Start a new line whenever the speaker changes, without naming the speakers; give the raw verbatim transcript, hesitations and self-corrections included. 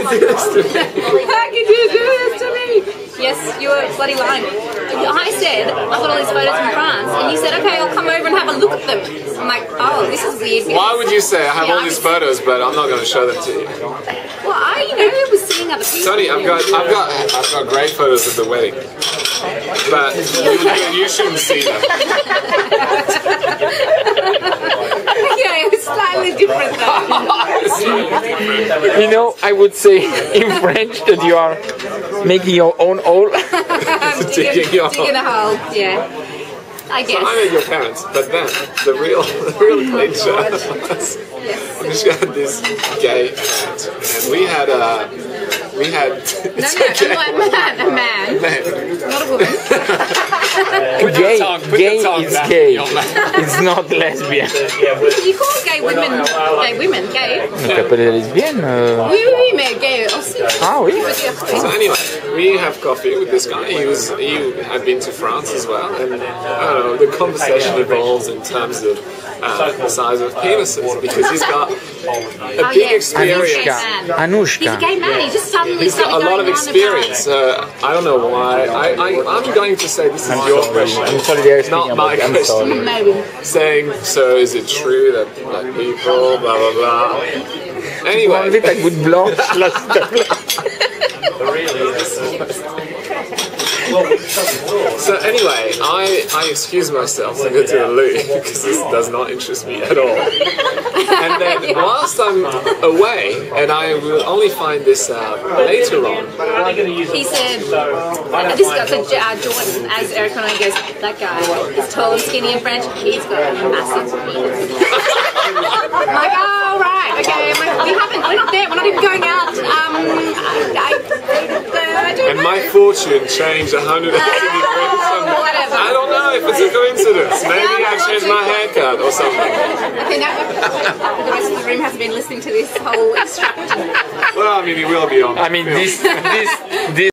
you do this to me?
How could you do this to me? Yes, you were bloody lying. I said, I've got all these photos from France, and you said, okay, I'll come over and have a look at them. I'm like, oh, this is weird.
Why would you say I have
Yeah,
all these photos, but I'm not going to show them to you?
Well, I, you know, was seeing other people.
Tony, I've got, I've got, I've got great photos of the wedding, but you, you shouldn't see them.
Okay, it was slightly different though.
You know, I would say in French that you are making your own hole.
Digging your
Digging a hole, yeah. I guess.
I made your parents, but then the real, the real clincher was she had this gay parent, and we had a, we had.
No, no, a man, a man,
Man.
not a woman.
Gay,
tongue- put
gay
the tongue
is
back
gay.
in your mouth.
It's not lesbian.
You call gay women, gay women, gay?
On t'appelle les lesbiennes euh...
Oui, oui, mais gay aussi.
Ah oui.
So anyway, we have coffee with this guy. He was, he had been to France as well, and I don't know. The conversation evolves in terms of uh, the size of penises because he's got a big experience.
Anushka.
He's a
Anushka.
gay man. He just suddenly
He's got a
started
lot of
going on
experience. Uh, I don't know why. I, I, I'm going to say this is your question,
I'm sorry,
not my
I'm
question.
sorry.
about maybe.
Saying, so is it true that like people, blah blah blah. Anyway,
Enlevez ta goutte blanche là, s'il te plaît.
so anyway, I, I excuse myself to go to the loo because this does not interest me at all. And then whilst I'm away, and I will only find this out later on.
He said, uh, this got to uh, Jordan, as Eric and I goes, that guy is tall and skinny and French, he's got a massive penis. I'm like, oh, right, okay, I'm like, we haven't, we're not there, we're not even going out. Um, I, I, I don't
And
know.
my fortune changed one hundred eighty degrees.
Oh, whatever.
I don't know if it's a coincidence. Maybe I changed my haircut or something.
I think that the rest of the room hasn't been listening to this whole extraction.
Well, I mean, it will be on.
I mean, this, this, this.